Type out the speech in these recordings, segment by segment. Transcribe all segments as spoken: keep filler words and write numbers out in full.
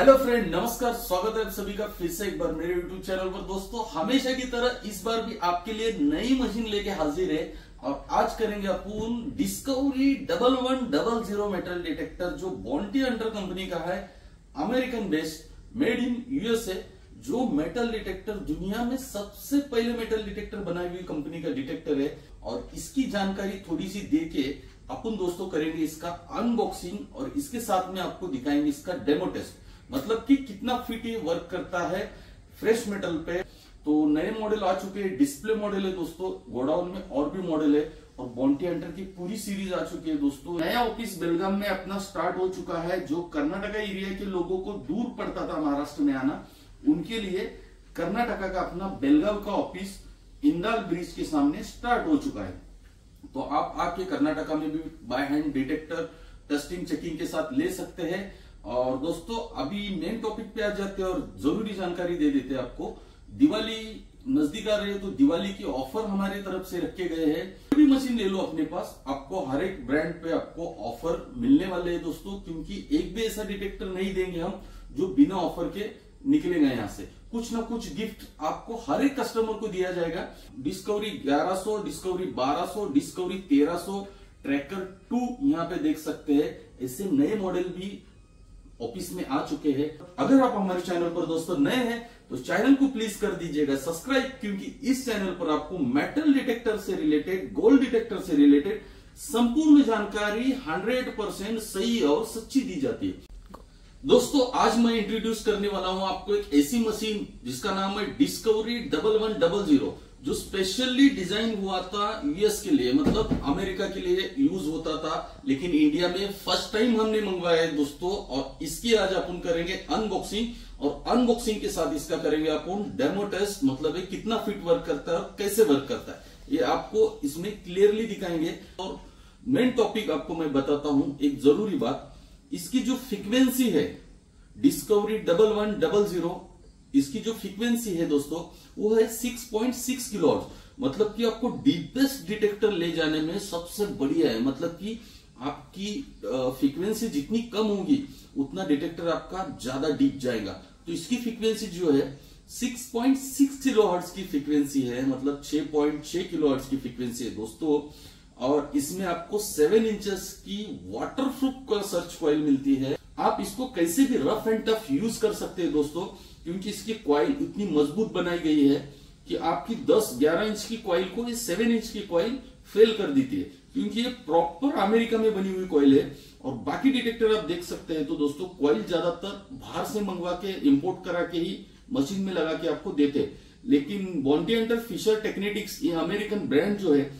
Hello friend, नमस्कार। स्वागत है आप सभी का फिर से एक बार मेरे यूट्यूब चैनल पर। दोस्तों, हमेशा की तरह इस बार भी आपके लिए नई मशीन लेके हाजिर है और आज करेंगे अपन discovery double one double zero metal detector, जो बॉन्टी हंटर कंपनी का है, American based, made in USA, जो मेटल डिटेक्टर दुनिया में सबसे पहले मेटल डिटेक्टर बनाई हुई कंपनी का डिटेक्टर है। और इसकी जानकारी थोड़ी सी देके अपन दोस्तों करेंगे इसका अनबॉक्सिंग और इसके साथ में आपको दिखाएंगे इसका डेमो टेस्ट, मतलब कि कितना फिट ये वर्क करता है फ्रेश मेटल पे। तो नए मॉडल आ चुके हैं, डिस्प्ले मॉडल है दोस्तों, गोडाउन में और भी मॉडल है और बॉन्टी हंटर की पूरी सीरीज आ चुकी है दोस्तों। नया ऑफिस बेलगाम में अपना स्टार्ट हो चुका है। जो कर्नाटका एरिया के लोगों को दूर पड़ता था महाराष्ट्र में आना, उनके लिए कर्नाटका का अपना बेलगाम का ऑफिस इंदाल ब्रिज के सामने स्टार्ट हो चुका है। तो आप आके कर्नाटका में भी by hand detector testing checking के साथ ले सकते हैं। और दोस्तों, अभी मेन टॉपिक पे आ जाते हैं और जरूरी जानकारी दे देते हैं आपको। दिवाली नजदीक आ रही है तो दिवाली की ऑफर हमारी तरफ से रखे गए हैं। कोई भी मशीन ले लो अपने पास, आपको हर एक ब्रांड पे आपको ऑफर मिलने वाले हैं दोस्तों, क्योंकि एक भी ऐसा डिटेक्टर नहीं देंगे हम जो बिना ऑफर के निकलेगा। यहाँ से कुछ ना कुछ गिफ्ट आपको हर एक कस्टमर को दिया जाएगा। डिस्कवरी ग्यारह सौ, डिस्कवरी बारह सौ, डिस्कवरी तेरह सौ, ट्रैकर टू यहाँ पे देख सकते हैं। ऐसे नए मॉडल भी ऑफिस में आ चुके हैं। अगर आप हमारे चैनल पर दोस्तों नए हैं तो चैनल को प्लीज कर दीजिएगा सब्सक्राइब, क्योंकि इस चैनल पर आपको मेटल डिटेक्टर से रिलेटेड, गोल्ड डिटेक्टर से रिलेटेड संपूर्ण जानकारी हंड्रेड परसेंट सही और सच्ची दी जाती है। दोस्तों, आज मैं इंट्रोड्यूस करने वाला हूं आपको एक ऐसी मशीन जिसका नाम है discovery double one double zero, जो स्पेशली डिजाइन हुआ था यूएस के लिए, मतलब अमेरिका के लिए यूज होता था, लेकिन इंडिया में फर्स्ट टाइम हमने मंगवाया है दोस्तों। और इसकी आज अपन करेंगे अनबॉक्सिंग और अनबॉक्सिंग के साथ इसका करेंगे अपन डेमो टेस्ट, मतलब है कितना फिट वर्क करता है और कैसे वर्क करता है, ये आपको इसमें क्लियरली दिखाएंगे। और मेन टॉपिक आपको मैं बताता हूं, एक जरूरी बात, इसकी जो फ्रीक्वेंसी है discovery double one double zero, इसकी जो फ्रीक्वेंसी है दोस्तों वो है सिक्स पॉइंट सिक्स किलोहर्ट्ज, मतलब कि आपको डीपेस्ट डिटेक्टर ले जाने में सबसे बढ़िया है। मतलब कि आपकी फ्रीक्वेंसी जितनी कम होगी उतना डिटेक्टर आपका ज्यादा डीप जाएगा। तो इसकी फ्रीक्वेंसी जो है सिक्स पॉइंट सिक्स किलोहर्ट्ज की फ्रीक्वेंसी है, मतलब छह पॉइंट छह किलोहर्ट्ज की फ्रीक्वेंसी है दोस्तों। और इसमें आपको सेवन इंचेस की वाटरप्रूफ का सर्च कॉइल मिलती है। आप इसको कैसे भी रफ एंड टफ यूज कर सकते हैं दोस्तों, क्योंकि इसकी कॉइल इतनी मजबूत बनाई गई है कि आपकी दस ग्यारह इंच की कॉइल को ये सेवन इंच की कॉइल फेल कर देती है, क्योंकि ये प्रॉपर अमेरिका में बनी हुई कॉइल है। और बाकी डिटेक्टर आप देख सकते हैं तो दोस्तों कॉइल ज्यादातर बाहर से मंगवा के इंपोर्ट करा के ही मशीन में लगा के आपको देते, लेकिन बॉन्टी हंटर फिशर टेक्नेटिक्स, ये अमेरिकन ब्रांड जो है,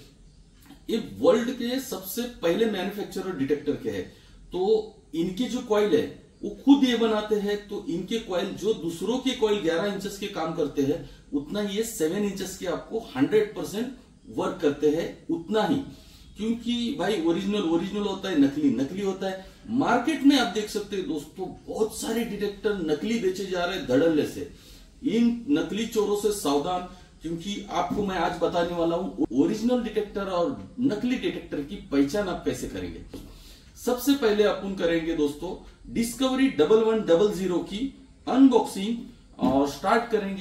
ये वर्ल्ड के सबसे पहले मैन्युफैक्चरर डिटेक्टर के हैं। तो इनकी जो कॉइल है वो खुद ये बनाते हैं, तो इनके कॉइल जो दूसरों के कॉइल ग्यारह इंचेस के काम करते हैं, उतना ये सेवन इंचेस के आपको हंड्रेड परसेंट वर्क करते हैं, उतना ही। क्योंकि भाई ओरिजिनल ओरिजिनल होता है, नकली नकली होता है। मार्केट में आप देख सकते हैं दोस्तों बहुत सारे डिटेक्टर नकली बेचे जा रहे हैं धड़ल्ले से। इन नकली चोरों से सावधान, क्योंकि आपको मैं आज बताने वाला हूं ओरिजिनल डिटेक्टर और नकली डिटेक्टर की पहचान आप कैसे करेंगे। सबसे पहले अपन करेंगे दोस्तों discovery double one double zero की अनबॉक्सिंग और स्टार्ट करेंगे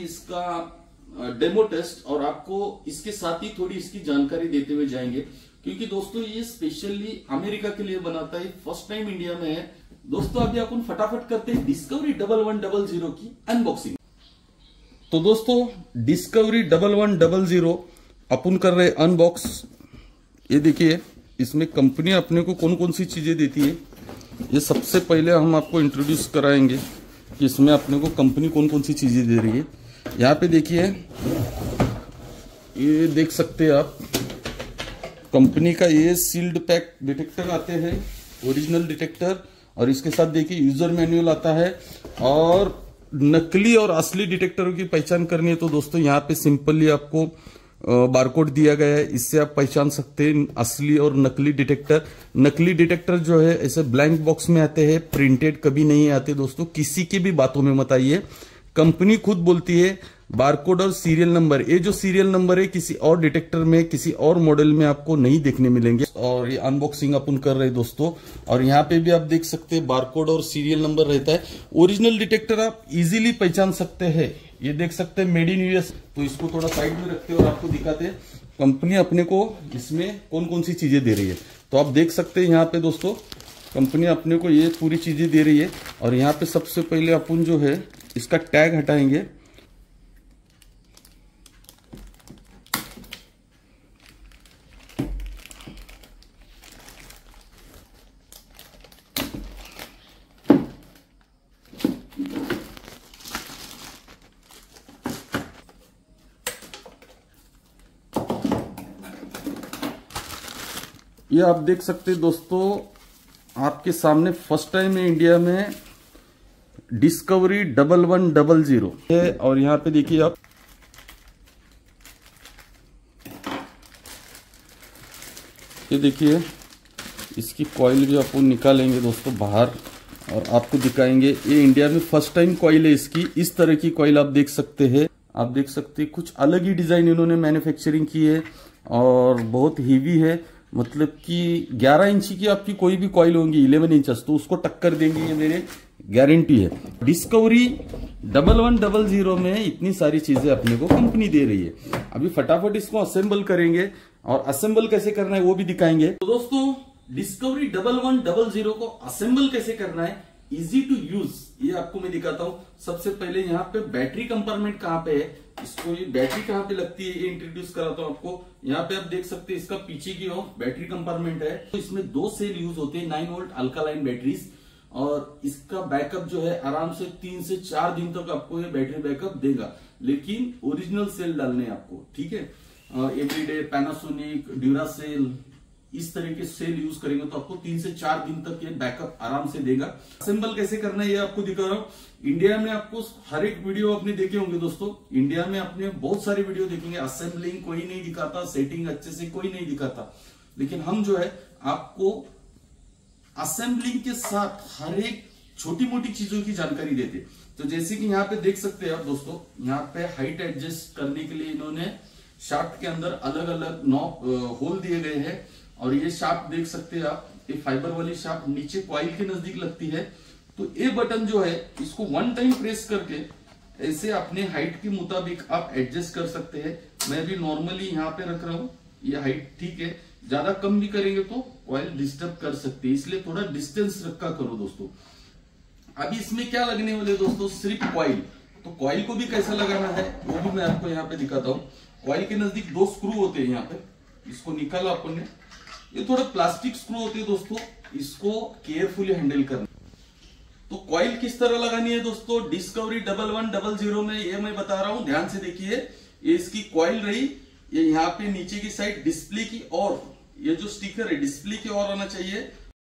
इसका डेमो टेस्ट, और आपको इसके साथ ही थोड़ी इसकी जानकारी देते हुए जाएंगे, क्योंकि दोस्तों ये स्पेशली अमेरिका के लिए बनाता है, फर्स्ट टाइम इंडिया में है। दोस्तों अभी अपन फटाफट करते हैं discovery double one double zero की अनबॉक्सिंग। तो दोस्तों discovery double one double zero अपन कर रहे अनबॉक्स। ये देखिए इसमें कंपनी अपने को कौन कौन सी चीजें देती है, ये सबसे पहले हम आपको इंट्रोड्यूस कराएंगे कि इसमें अपने को कंपनी कौन कौन सी चीजें दे रही है। यहाँ पे देखिए, ये देख सकते हैं आप, कंपनी का ये सील्ड पैक डिटेक्टर आते हैं, ओरिजिनल डिटेक्टर, और इसके साथ देखिए यूजर मैनुअल आता है। और नकली और असली डिटेक्टरों की पहचान करनी है तो दोस्तों यहाँ पे सिंपली आपको बारकोड दिया गया है, इससे आप पहचान सकते हैं असली और नकली डिटेक्टर। नकली डिटेक्टर जो है ऐसे ब्लैंक बॉक्स में आते हैं, प्रिंटेड कभी नहीं आते दोस्तों, किसी की भी बातों में मत आइए। कंपनी खुद बोलती है बारकोड और सीरियल नंबर, ये जो सीरियल नंबर है किसी और डिटेक्टर में किसी और मॉडल में आपको नहीं देखने मिलेंगे। और ये अनबॉक्सिंग अपन कर रहे हैं दोस्तों, और यहाँ पे भी आप देख सकते हैं बारकोड और सीरियल नंबर रहता है। ओरिजिनल डिटेक्टर आप इजीली पहचान सकते हैं, ये देख सकते हैं मेड इन यूएस। तो इसको थोड़ा साइड में रखते हैं और आपको दिखाते हैं कंपनी अपने को इसमें कौन कौन सी चीजें दे रही है। तो आप देख सकते हैं यहाँ पे दोस्तों कंपनी अपने को ये पूरी चीजें दे रही है। और यहाँ पे सबसे पहले अपन जो है इसका टैग हटाएंगे। ये आप देख सकते हैं दोस्तों, आपके सामने फर्स्ट टाइम है इंडिया में discovery double one double zero है। और यहाँ पे देखिए आप, ये देखिए इसकी कॉइल भी आपको निकालेंगे दोस्तों बाहर और आपको दिखाएंगे। ये इंडिया में फर्स्ट टाइम कॉइल है इसकी, इस तरह की कॉइल आप देख सकते हैं। आप देख सकते हैं कुछ अलग ही डिजाइन इन्होंने मैन्युफैक्चरिंग की है और बहुत हेवी है। मतलब कि ग्यारह इंची की आपकी कोई भी कॉइल होंगी ग्यारह इंचेस तो उसको टक्कर देंगे, ये मेरे गारंटी है। Discovery double one double zero में इतनी सारी चीजें अपने को कंपनी दे रही है। अभी फटाफट इसको असेंबल करेंगे और असेंबल कैसे करना है वो भी दिखाएंगे। तो दोस्तों discovery double one double zero को असेंबल कैसे करना है, इजी टू यूज, ये आपको मैं दिखाता हूँ। सबसे पहले यहाँ पे बैटरी कंपार्टमेंट कहाँ पे है, इसको ये बैटरी कहाँ पे लगती है ये इंट्रोड्यूस कराता हूँ आपको। यहाँ पे आप देख सकते हैं इसका पीछे की ओर बैटरी कंपार्टमेंट है। तो इसमें दो सेल यूज होते हैं, नाइन वोल्ट अल्कालाइन बैटरीज, और इसका बैकअप जो है आराम से तीन से चार दिन तक आपको ये बैटरी बैकअप देगा। लेकिन ओरिजिनल सेल डालने आपको, ठीक है। एवरीडे, पैनासोनिक, ड्यूरासेल, इस तरह के सेल यूज करेंगे तो आपको तीन से चार दिन तक ये बैकअप आराम से देगा। असेंबल कैसे करना है ये आपको दिखा रहा हूँ। इंडिया में आपको हर एक वीडियो आपने देखे होंगे दोस्तों, इंडिया में आपने बहुत सारे वीडियो देखेंगे, असेंबलिंग कोई नहीं दिखाता, सेटिंग अच्छे से कोई नहीं दिखाता। लेकिन हम जो है आपको असेंबलिंग के साथ हर एक छोटी मोटी चीजों की जानकारी देते। तो जैसे कि यहाँ पे देख सकते हैं आप दोस्तों, यहाँ पे हाइट एडजस्ट करने के लिए इन्होंने शाफ्ट के अंदर अलग अलग नॉब होल दिए गए हैं। और ये शाफ्ट देख सकते हैं आप, ये फाइबर वाली शाफ्ट नीचे कॉइल के नजदीक लगती है। तो ये बटन जो है इसको वन टाइम प्रेस करके ऐसे अपने हाइट के मुताबिक आप एडजस्ट कर सकते हैं। मैं भी नॉर्मली यहाँ पे रख रहा हूँ, ये हाइट ठीक है। ज्यादा कम भी करेंगे तो कॉइल डिस्टर्ब कर सकते हैं, इसलिए थोड़ा डिस्टेंस रखा करो दोस्तों। अभी इसमें क्या लगने वाले दोस्तों, सिर्फ कॉइल। तो कॉइल को भी कैसा लगाना है वो भी मैं आपको यहाँ पे दिखाता हूँ। कॉइल के नजदीक दो स्क्रू होते हैं, यहाँ पे इसको निकाला अपन ने, ये थोड़ा प्लास्टिक स्क्रू होते हैं दोस्तों, इसको केयरफुली हैंडल करना। तो कॉइल किस तरह लगानी है दोस्तों discovery double one double zero में, ये मैं बता रहा हूं, ध्यान से देखिए। ये इसकी कॉइल रही, ये यहाँ पे नीचे की साइड डिस्प्ले की ओर, ये जो स्टिकर है डिस्प्ले की ओर आना चाहिए।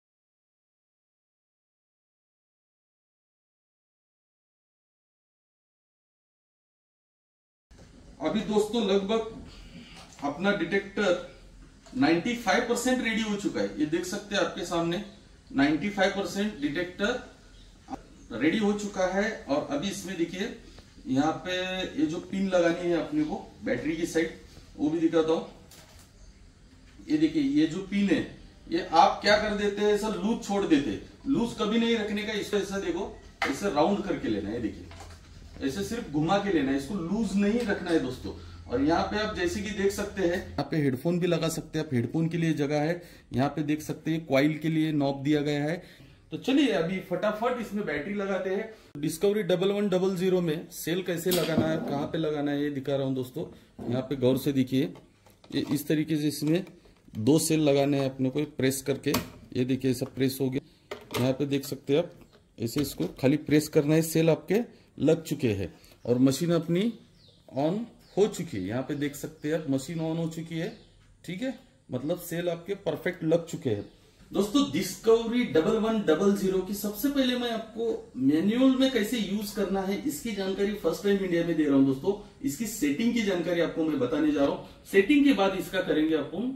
अभी दोस्तों लगभग अपना डिटेक्टर पचानवे परसेंट रेडी हो चुका है, ये देख सकते हैं आपके सामने पचानवे परसेंट डिटेक्टर रेडी हो चुका है। और अभी इसमें देखिए यहाँ पे ये जो पिन लगानी है अपने को बैटरी की साइड, वो भी दिखाता हूँ। ये देखिए ये जो पिन है ये आप क्या कर देते हैं, ऐसा लूज छोड़ देते, लूज कभी नहीं रखने का। इसको ऐसा देखो, ऐसे राउंड करके लेना है, देखिए ऐसे सिर्फ घुमा के लेना है, इसको लूज नहीं रखना है दोस्तों। और यहाँ पे आप जैसे कि देख सकते हैं, यहाँ पे हेडफोन भी लगा सकते हैं आप, हेडफोन के लिए जगह है। यहाँ पे देख सकते हैं कॉइल के लिए नॉब दिया गया है। तो चलिए अभी फटाफट इसमें बैटरी लगाते हैं। Discovery double one double zero में सेल कैसे लगाना है, कहाँ पे लगाना है ये दिखा रहा हूँ दोस्तों। यहाँ पे गौर से देखिए, ये इस तरीके से इसमें दो सेल लगाने हैं अपने को, प्रेस करके। ये देखिए सब प्रेस हो गया। यहाँ पे देख सकते हैं आप, ऐसे इसको खाली प्रेस करना है, सेल आपके लग चुके हैं और मशीन अपनी ऑन हो चुकी है। यहाँ पे देख सकते हैं आप मशीन ऑन हो चुकी है, ठीक है, मतलब सेल आपके परफेक्ट लग चुके हैं। दोस्तों discovery double one double zero की सबसे पहले मैं आपको मैनुअल में कैसे यूज करना है इसकी जानकारी फर्स्ट टाइम इंडिया में दे रहा हूं दोस्तों। इसकी सेटिंग की जानकारी आपको मैं बताने जा रहा हूं। सेटिंग के बाद इसका करेंगे अपन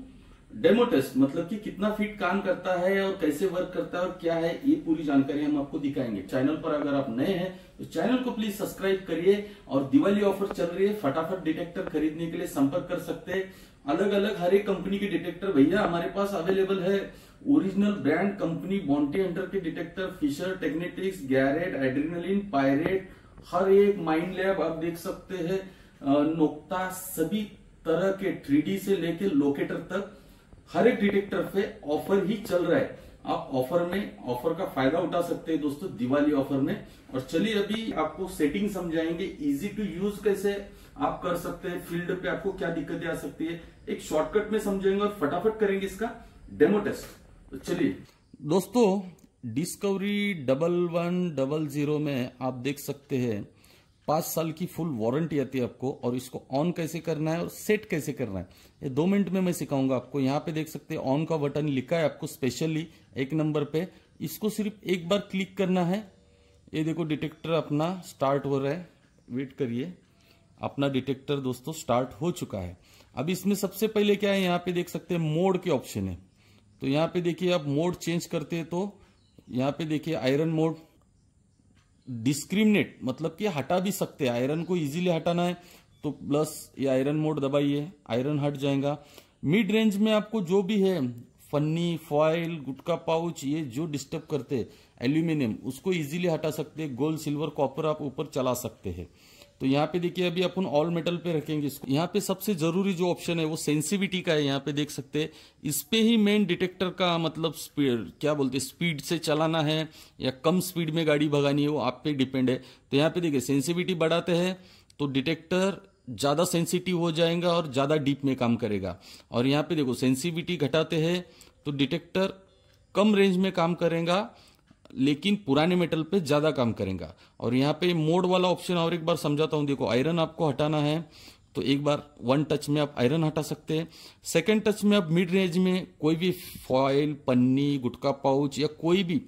डेमो टेस्ट मतलब कि कितना फिट काम करता है और कैसे वर्क करता है और क्या है, ये पूरी जानकारी हम आपको दिखाएंगे। चैनल पर अगर आप नए हैं तो चैनल को प्लीज सब्सक्राइब करिए। और दिवाली ऑफर चल रही है, फटाफट डिटेक्टर खरीदने के लिए संपर्क कर सकते हैं। अलग अलग हर एक कंपनी के डिटेक्टर भैया हमारे पास अवेलेबल है। Original brand company bounty Hunter के detector, Fisher Teknetics, Garrett, Adrenaline, Pirate, हर एक माइंड लैब आप देख सकते हैं, नोक्ता, सभी तरह के थ्री डी से लेके लोकेटर तक हर एक डिटेक्टर पे ऑफर ही चल रहा है। आप ऑफर में ऑफर का फायदा उठा सकते हैं दोस्तों, दिवाली ऑफर में। और चलिए अभी आपको सेटिंग समझाएंगे, इजी टू यूज कैसे आप कर सकते हैं, फील्ड पे आपको क्या दिक्कतें आ सकती है, एक शॉर्टकट में समझाएंगे और फटाफट करेंगे इसका डेमो टेस्ट। तो चलिए दोस्तों, discovery double one double zero में आप देख सकते हैं पांच साल की फुल वारंटी आती है आपको। और इसको ऑन कैसे करना है और सेट कैसे करना है ये दो मिनट में मैं सिखाऊंगा आपको। यहाँ पे देख सकते हैं ऑन का बटन लिखा है आपको स्पेशली एक नंबर पे, इसको सिर्फ एक बार क्लिक करना है। ये देखो डिटेक्टर अपना स्टार्ट हो रहा है, वेट करिए, अपना डिटेक्टर दोस्तों स्टार्ट हो चुका है। अब इसमें सबसे पहले क्या है, यहाँ पे देख सकते हैं मोड के ऑप्शन है। तो यहाँ पे देखिए आप मोड चेंज करते हैं तो यहाँ पे देखिए आयरन मोड, डिस्क्रिमिनेट मतलब कि हटा भी सकते हैं, आयरन को इजीली हटाना है तो प्लस ये आयरन मोड दबाइए, आयरन हट जाएगा। मिड रेंज में आपको जो भी है फन्नी, फॉइल, गुटका पाउच, ये जो डिस्टर्ब करते हैं एल्यूमिनियम, उसको इजीली हटा सकते हैं। गोल्ड, सिल्वर, कॉपर आप ऊपर चला सकते हैं। तो यहाँ पे देखिए अभी अपन ऑल मेटल पे रखेंगे इसको। यहाँ पे सबसे जरूरी जो ऑप्शन है वो सेंसिटिविटी का है, यहाँ पे देख सकते हैं। इस पे ही मेन डिटेक्टर का मतलब स्पीड क्या बोलते हैं, स्पीड से चलाना है या कम स्पीड में गाड़ी भगानी है, वो आप पे डिपेंड है। तो यहाँ पे देखिए सेंसिटिविटी बढ़ाते हैं तो डिटेक्टर ज्यादा सेंसिटिव हो जाएगा और ज्यादा डीप में काम करेगा। और यहाँ पे देखो सेंसिटिविटी घटाते हैं तो डिटेक्टर कम रेंज में काम करेगा लेकिन पुराने मेटल पे ज्यादा काम करेगा। और यहाँ पे मोड वाला ऑप्शन और एक बार समझाता हूं, देखो आयरन आपको हटाना है तो एक बार वन टच में आप आयरन हटा सकते हैं। सेकंड टच में आप मिड रेंज में कोई भी फॉइल, पन्नी, गुटका पाउच या कोई भी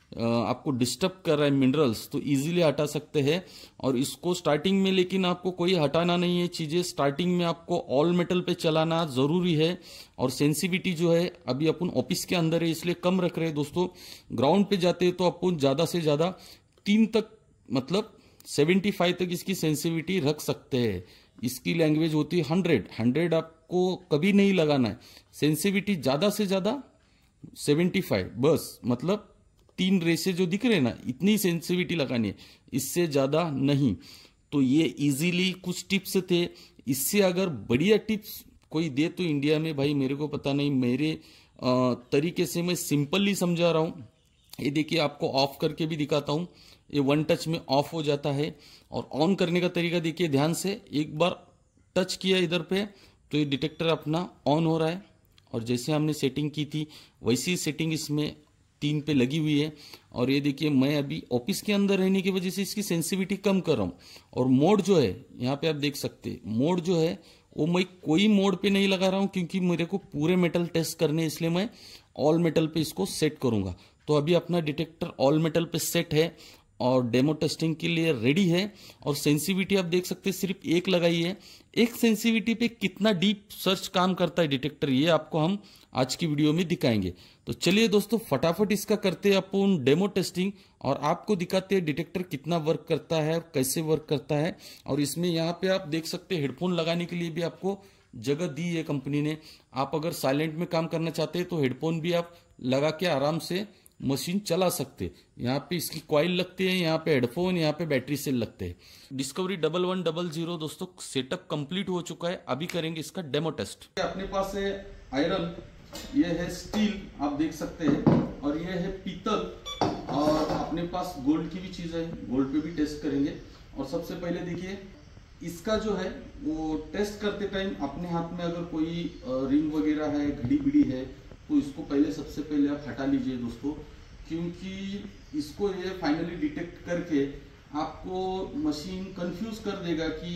आपको डिस्टर्ब कर रहा है मिनरल्स तो इजीली हटा सकते हैं। और इसको स्टार्टिंग में लेकिन आपको कोई हटाना नहीं है चीजें, स्टार्टिंग में आपको ऑल मेटल पे चलाना जरूरी है। और सेंसिटिविटी जो है अभी अपन ऑफिस के अंदर है इसलिए कम रख रहे हैं दोस्तों। ग्राउंड पे जाते हैं तो अपन ज्यादा से ज्यादा तीन तक मतलब सेवेंटी फाइव तक इसकी सेंसिटिविटी रख सकते हैं। इसकी लैंग्वेज होती है हंड्रेड, हंड्रेड आपको कभी नहीं लगाना है। सेंसिटिविटी ज्यादा से ज्यादा सेवेंटी फाइव बस, मतलब तीन रेसे जो दिख रहे हैं ना, इतनी सेंसिटिविटी लगानी है, इससे ज्यादा नहीं। तो ये इजीली कुछ टिप्स थे। इससे अगर बढ़िया टिप्स कोई दे तो इंडिया में भाई मेरे को पता नहीं, मेरे आ, तरीके से मैं सिंपली समझा रहा हूं। ये देखिए आपको ऑफ करके भी दिखाता हूं, ये वन टच में ऑफ हो जाता है। और ऑन करने का तरीका देखिए ध्यान से, एक बार टच किया इधर पे तो ये डिटेक्टर अपना ऑन हो रहा है। और जैसे हमने सेटिंग की थी वैसी सेटिंग इसमें तीन पे लगी हुई है। और ये देखिए मैं अभी ऑफिस के अंदर रहने की वजह से इसकी सेंसिटिविटी कम कर रहा हूं। और मोड जो है यहाँ पे आप देख सकते हैं, मोड जो है वो मैं कोई मोड पे नहीं लगा रहा हूं क्योंकि मेरे को पूरे मेटल टेस्ट करने, इसलिए मैं ऑल मेटल पे इसको सेट करूंगा। तो अभी अपना डिटेक्टर ऑल मेटल पे सेट है और डेमो टेस्टिंग के लिए रेडी है। और सेंसिटिविटी आप देख सकते हैं सिर्फ एक लगाई है। एक सेंसिटिविटी पे कितना डीप सर्च काम करता है डिटेक्टर, ये आपको हम आज की वीडियो में दिखाएंगे। तो चलिए दोस्तों फटाफट इसका करते हैं अपन डेमो टेस्टिंग और आपको दिखाते हैं डिटेक्टर कितना वर्क करता है, कैसे वर्क करता है। और इसमें यहाँ पे आप देख सकते हैं हेडफोन लगाने के लिए भी आपको जगह दी है कंपनी ने। आप अगर साइलेंट में काम करना चाहते हैं तो हेडफोन भी आप लगा के आराम से मशीन चला सकते। यहाँ पे इसकी कॉइल लगती है, यहाँ पे हेडफोन, यहाँ पे बैटरी सेल लगते हैं। Discovery double one double zero दोस्तों सेटअप कंप्लीट हो चुका है। अभी करेंगे इसका डेमो टेस्ट। अपने पास है आयरन, ये है स्टील आप देख सकते हैं, और ये है पीतल, और अपने पास गोल्ड की भी चीज है, गोल्ड पे भी टेस्ट करेंगे। और सबसे पहले देखिए इसका जो है वो टेस्ट करते टाइम अपने हाथ में अगर कोई रिंग वगैरह है, घड़ी बिड़ी है, तो इसको पहले सबसे पहले आप हटा लीजिए दोस्तों, क्योंकि इसको ये फाइनली डिटेक्ट करके आपको मशीन कंफ्यूज कर देगा कि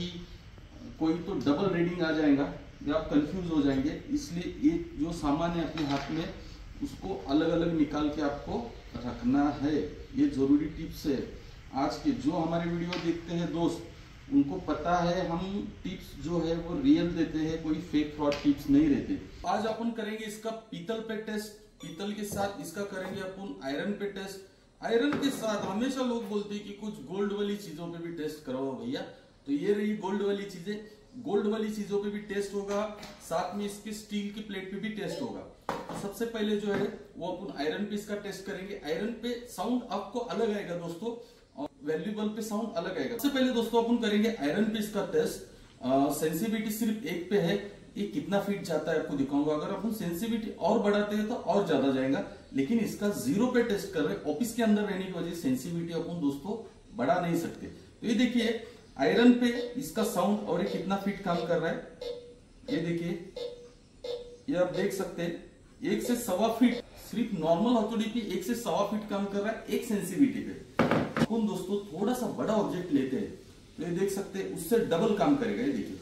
कोई तो डबल रीडिंग आ जाएगा या आप कंफ्यूज हो जाएंगे। इसलिए ये जो सामान है अपने हाथ में उसको अलग अलग निकाल के आपको रखना है। ये जरूरी टिप्स है आज के। जो हमारे वीडियो देखते हैं दोस्त उनको पता है हम टिप्स जो है वो रियल देते हैं, कोई फेक फ्रॉड टिप्स नहीं रहते। आज अपन करेंगे इसका पीतल पे टेस्ट, पीतल के साथ इसका करेंगे अपन आयरन पे टेस्ट। आयरन के साथ हमेशा लोग बोलते हैं कि कुछ गोल्ड वाली चीजों पे भी टेस्ट कराओ भैया, तो ये रही गोल्ड वाली चीजें। गोल्ड वाली चीजों पे भी टेस्ट होगा, साथ में इसके स्टील की प्लेट पे भी टेस्ट होगा। तो सबसे पहले जो है वो अपन आयरन पे इसका टेस्ट करेंगे। आयरन पे साउंड आपको अलग आएगा दोस्तों, और वैल्यूबल पे साउंड अलग आएगा। सबसे पहले दोस्तों अपन करेंगे आयरन पे इसका टेस्ट। सेंसिटिविटी सिर्फ एक पे है, ये कितना फीट जाता है आपको दिखाऊंगा। अगर अपन सेंसिटिविटी और बढ़ाते हैं तो और ज्यादा जाएगा, लेकिन इसका जीरो पे टेस्ट कर रहे हैं। ऑफिस के अंदर रहने की वजह से सेंसिटिविटी अपन दोस्तों बढ़ा नहीं सकते। तो ये देखिए आयरन पे इसका साउंड और ये कितना फीट काम कर रहा है, ये देखिए, ये आप देख सकते हैं एक से सवा फीट सिर्फ नॉर्मल हथौड़ी पे एक से सवा फीट काम कर रहा है एक सेंसिटिविटी पे। अपन दोस्तों थोड़ा सा बड़ा ऑब्जेक्ट लेते हैं तो ये देख सकते हैं उससे डबल काम करेगा। ये देखिए,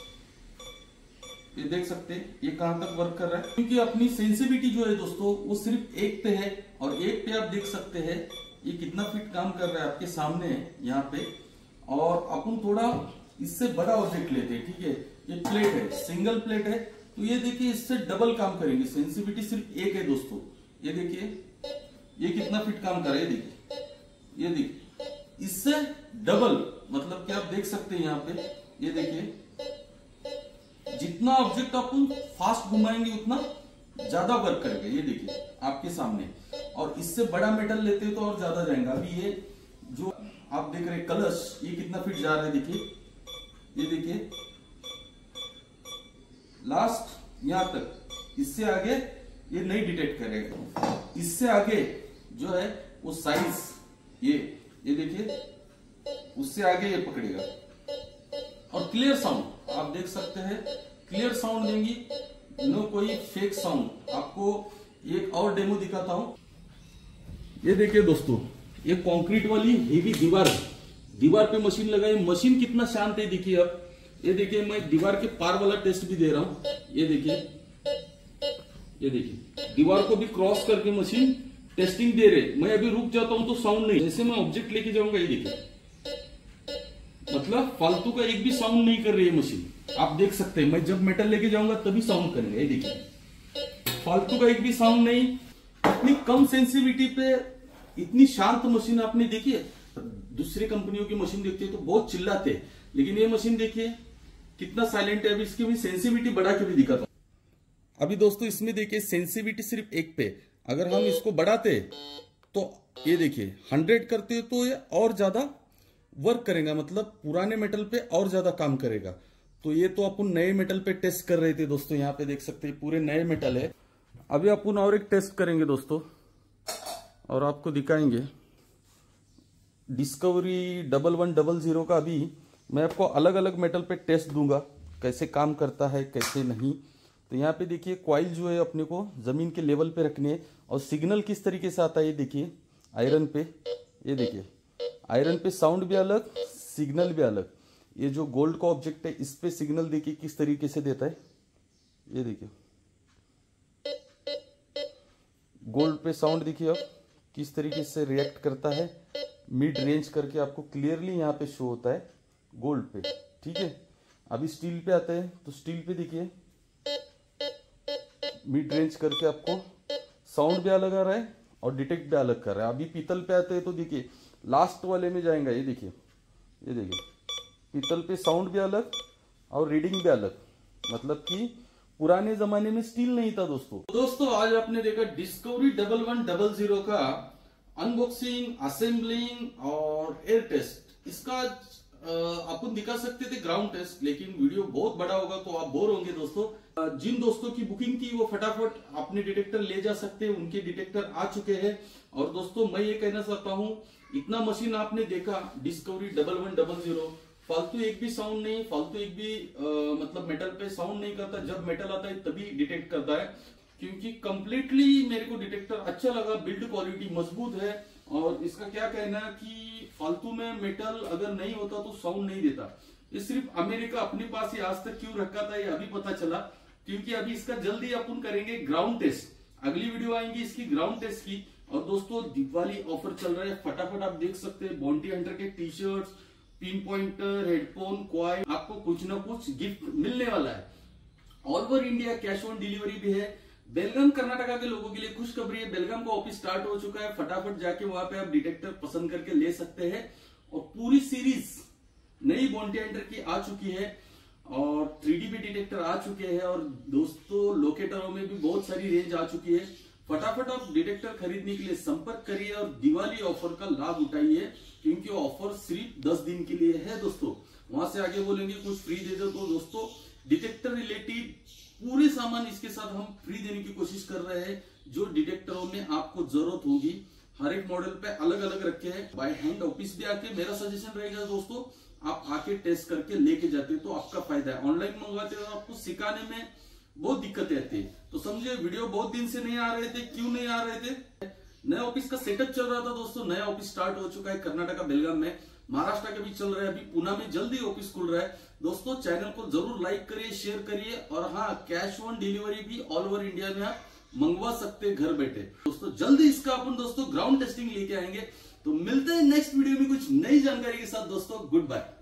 ये देख सकते हैं ये कहां तक वर्क कर रहा है, क्योंकि अपनी सेंसिटिविटी जो है दोस्तों वो सिर्फ एक पे है, और एक पे आप देख सकते हैं ये कितना फीट काम कर रहा है आपके सामने है यहाँ पे। और अपन थोड़ा इससे बड़ा ऑब्जेक्ट लेते हैं, ठीक है, ये प्लेट है, सिंगल प्लेट है, तो ये देखिए इससे डबल काम करेंगे। सेंसिटिविटी सिर्फ एक है दोस्तों, ये देखिए ये कितना फीट काम कर रहा है, ये देखिए, ये देखिए इससे डबल, मतलब कि आप देख सकते हैं यहाँ पे, ये देखिए जितना ऑब्जेक्ट अपन फास्ट घुमाएंगे उतना ज्यादा वर्क करेगा। ये देखिए आपके सामने, और इससे बड़ा मेटल लेते हैं तो और ज्यादा जाएगा। अभी ये जो आप देख रहे हैं कलश, ये कितना फीट जा रहा है देखिए, ये देखिए लास्ट यहां तक। इससे आगे ये नहीं डिटेक्ट करेगा, इससे आगे जो है वो साइज, ये ये देखिए उससे आगे ये पकड़ेगा। और क्लियर साउंड आप देख सकते हैं, क्लियर साउंड देंगी, नो कोई फेक साउंड। आपको एक और डेमो दिखाता हूं। ये देखिए दोस्तों, ये कंक्रीट वाली हेवी दीवार, दीवार पे मशीन लगाई, मशीन कितना शांत है देखिए। अब ये देखिए मैं दीवार के पार वाला टेस्ट भी दे रहा हूं, ये देखिए, ये देखिए दीवार को भी क्रॉस करके मशीन टेस्टिंग दे रहे। मैं अभी रुक जाता हूं तो साउंड नहीं, जैसे मैं ऑब्जेक्ट लेके जाऊंगा ये देखिए, मतलब फालतू का एक भी साउंड नहीं कर रही है मशीन। आप देख सकते हैं मैं जब मेटल लेके जाऊंगा तभी साउंड करेंगे, ये देखिए फालतू का एक भी साउंड नहीं। इतनी कम सेंसिटिविटी पे इतनी शांत मशीन आपने देखी है। दूसरी कंपनियों की मशीन देखते हैं तो बहुत चिल्लाते हैं, लेकिन ये मशीन देखिए कितना साइलेंट है। अभी इसकी भी सेंसिटिविटी बढ़ा के भी दिखाता हूं। अभी दोस्तों इसमें देखिए सेंसिटिविटी सिर्फ एक पे, अगर हम इसको बढ़ाते तो ये देखिए हंड्रेड करते तो ये और ज्यादा वर्क करेगा, मतलब पुराने मेटल पे और ज्यादा काम करेगा। तो ये तो अपन नए मेटल पे टेस्ट कर रहे थे दोस्तों, यहाँ पे देख सकते हैं पूरे नए मेटल है। अभी अपन और एक टेस्ट करेंगे दोस्तों और आपको दिखाएंगे Discovery double one double zero का। अभी मैं आपको अलग अलग मेटल पे टेस्ट दूंगा कैसे काम करता है कैसे नहीं। तो यहाँ पे देखिए कॉइल जो है अपने को जमीन के लेवल पे रखने है, और सिग्नल किस तरीके से आता है ये देखिए आयरन पे, ये देखिए आयरन पे साउंड भी अलग, सिग्नल भी अलग। ये जो गोल्ड का ऑब्जेक्ट है इस पे सिग्नल देखिए किस तरीके से देता है, ये देखिए गोल्ड पे साउंड देखिए अब किस तरीके से रिएक्ट करता है, मिड रेंज करके आपको क्लियरली यहाँ पे शो होता है गोल्ड पे, ठीक है। अभी स्टील पे आते हैं तो स्टील पे देखिए मिड रेंज करके आपको साउंड भी अलग आ रहा है और डिटेक्ट भी अलग कर रहा है। अभी पीतल पे आते हैं तो देखिए लास्ट वाले में जाएगा, ये देखिए, ये देखिए पीतल पे साउंड भी अलग और रीडिंग भी अलग, मतलब कि पुराने जमाने में स्टील नहीं था दोस्तों। दोस्तों आज आपने देखा Discovery double one double zero का अनबॉक्सिंग, असेंबलिंग और एयर टेस्ट। इसका अपन दिखा सकते थे ग्राउंड टेस्ट, लेकिन वीडियो बहुत बड़ा होगा तो आप बोर होंगे दोस्तों। जिन दोस्तों की बुकिंग थी वो फटाफट अपने डिटेक्टर ले जा सकते हैं, उनके डिटेक्टर आ चुके हैं। और दोस्तों मैं ये कहना चाहता हूँ, इतना मशीन आपने देखा Discovery double one double zero, फालतू एक भी साउंड नहीं, फालतू एक भी आ, मतलब मेटल पे साउंड नहीं करता। जब मेटल आता है तभी डिटेक्ट करता है, क्योंकि कंप्लीटली मेरे को डिटेक्टर अच्छा लगा, बिल्ड क्वालिटी मजबूत है। और इसका क्या कहना है कि फालतू में मेटल अगर नहीं होता तो साउंड नहीं देता। ये सिर्फ अमेरिका अपने पास ही आज तक क्यों रखा था ये अभी पता चला, क्योंकि अभी इसका जल्दी अपन करेंगे ग्राउंड टेस्ट। अगली वीडियो आएंगी इसकी ग्राउंड टेस्ट की। और दोस्तों दिवाली ऑफर चल रहा है, फटाफट आप देख सकते हैं बॉन्टी हंटर के T shirts, pin pointer, headphone, coin, आपको कुछ ना कुछ गिफ्ट मिलने वाला है। All over India cash on delivery भी है। बेलगाम कर्नाटका के लोगों के लिए खुशखबरी है, बेलगाम का ऑफिस स्टार्ट हो चुका है। फटाफट जाके वहां पे आप डिटेक्टर पसंद करके ले सकते हैं। और पूरी सीरीज नई बॉन्टी एंटर की आ चुकी है और थ्री डी बी डिटेक्टर आ चुके हैं। और दोस्तों लोकेटरों में भी बहुत सारी रेंज आ चुकी है। फटाफट आप डिटेक्टर खरीदने के लिए संपर्क करिए और दिवाली ऑफर का लाभ उठाइए, क्योंकि ऑफर सिर्फ दस दिन के लिए है दोस्तों। वहां से आगे बोलेंगे कुछ फ्री दे दो, तो दोस्तों डिटेक्टर रिलेटेड पूरे सामान इसके साथ हम फ्री देने की कोशिश कर रहे हैं, जो डिटेक्टरों में आपको जरूरत होगी। हर एक मॉडल पे अलग अलग रखे हैं। बाय हैंड ऑफिस भी आके मेरा सजेशन रहेगा दोस्तों, आप आके टेस्ट करके लेके जाते तो आपका फायदा है। ऑनलाइन मंगवाते हो आपको सिखाने में बहुत दिक्कतें आती है। तो समझे वीडियो बहुत दिन से नहीं आ रहे थे, क्यों नहीं आ रहे थे? नया ऑफिस का सेटअप चल रहा था दोस्तों। नया ऑफिस स्टार्ट हो चुका है कर्नाटका बेलगाम में, महाराष्ट्र का भी चल रहा है, अभी पुणे में जल्दी ऑफिस खुल रहा है। दोस्तों चैनल को जरूर लाइक करिए, शेयर करिए। और हाँ, कैश ऑन डिलीवरी भी ऑल ओवर इंडिया में आप मंगवा सकते हैं घर बैठे। दोस्तों जल्दी इसका अपन दोस्तों ग्राउंड टेस्टिंग लेके आएंगे। तो मिलते हैं नेक्स्ट वीडियो में कुछ नई जानकारी के साथ दोस्तों। Good bye.